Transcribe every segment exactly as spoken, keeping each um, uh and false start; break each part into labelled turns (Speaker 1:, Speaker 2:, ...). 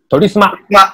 Speaker 1: トリスマ。
Speaker 2: ま、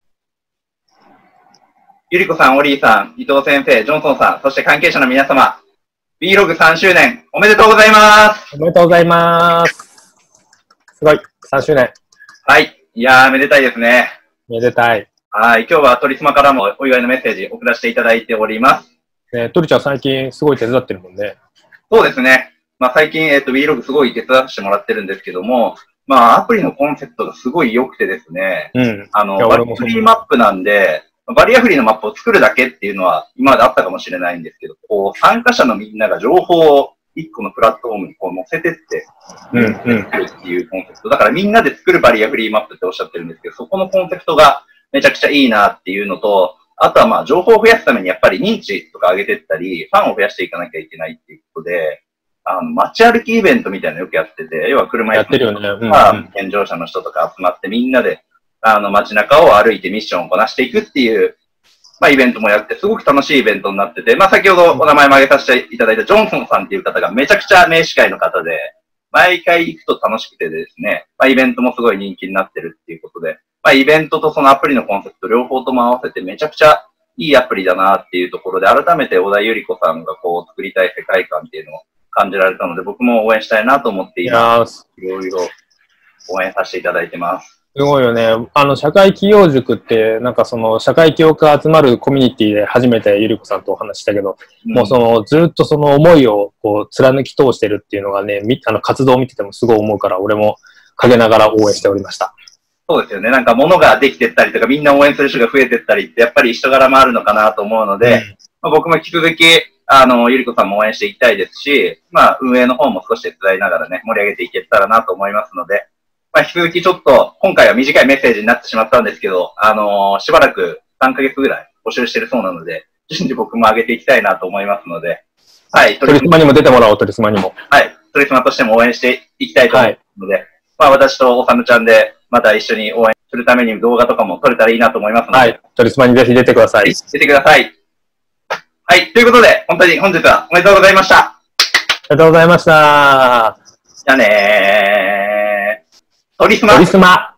Speaker 2: ゆりこさん、オリーさん、伊藤先生、ジョンソンさん、そして関係者の皆様、Vlog さんしゅうねんおめでとうございます。
Speaker 1: おめでとうございます。すごい、さんしゅうねん。
Speaker 2: はい。いやー、めでたいですね。
Speaker 1: めでたい。
Speaker 2: はい。今日はトリスマからもお祝いのメッセージ送らせていただいております。
Speaker 1: ね、トリちゃん最近すごい手伝ってるもんね。
Speaker 2: そうですね。まあ最近、えっと、Vlog すごい手伝わせてもらってるんですけども、まあアプリのコンセプトがすごい良くてですね。
Speaker 1: うん。
Speaker 2: あの、バリアフリーマップなんで、バリアフリーのマップを作るだけっていうのは今まであったかもしれないんですけど、こう、参加者のみんなが情報を一個のプラットフォームにこう載せてって、
Speaker 1: うんうん。
Speaker 2: 作るっていうコンセプト。だからみんなで作るバリアフリーマップっておっしゃってるんですけど、そこのコンセプトがめちゃくちゃいいなっていうのと、あとはまあ情報を増やすためにやっぱり認知とか上げていったり、ファンを増やしていかなきゃいけないっていうことで、あの、街歩きイベントみたいなのよくやってて、要は車
Speaker 1: やってるよね。うん、
Speaker 2: うん。健常者の人とか集まってみんなで、あの、街中を歩いてミッションをこなしていくっていう、まあ、イベントもやって、すごく楽しいイベントになってて、まあ、先ほどお名前も挙げさせていただいたジョンソンさんっていう方がめちゃくちゃ名司会の方で、毎回行くと楽しくてですね、まあ、イベントもすごい人気になってるっていうことで、まあ、イベントとそのアプリのコンセプト両方とも合わせてめちゃくちゃいいアプリだなっていうところで、改めて小田百合子さんがこう作りたい世界観っていうのを感じられたので、僕も応援したいなと思って今、いろいろ応援させていただいてます。
Speaker 1: すごいよね。あの、社会起業塾って、なんかその、社会起業家集まるコミュニティで初めてゆりこさんとお話したけど、うん、もうその、ずっとその思いをこう、貫き通してるっていうのがね、みあの、活動を見ててもすごい思うから、俺も陰ながら応援しておりました。
Speaker 2: そうですよね。なんか物ができてったりとか、みんな応援する人が増えてったりって、やっぱり人柄もあるのかなと思うので、うん、まあ、僕も引き続き、あの、ゆりこさんも応援していきたいですし、まあ、運営の方も少し手伝いながらね、盛り上げていけたらなと思いますので、まあ、引き続きちょっと、今回は短いメッセージになってしまったんですけど、あのー、しばらくさんかげつぐらい募集してるそうなので、順次僕も上げていきたいなと思いますので、はい。
Speaker 1: トリスマにも出てもらおう、トリスマにも。
Speaker 2: はい。トリスマとしても応援していきたいと思うので、はい、まあ、私とおさむちゃんで、また一緒に応援するために動画とかも撮れたらいいなと思いますので、はい。
Speaker 1: トリスマにぜひ出てください。
Speaker 2: 出てください。はい。ということで、本当に本日はおめでとうございました。
Speaker 1: ありがとうございました。
Speaker 2: じゃあねー。トリスマ。
Speaker 1: トリスマ。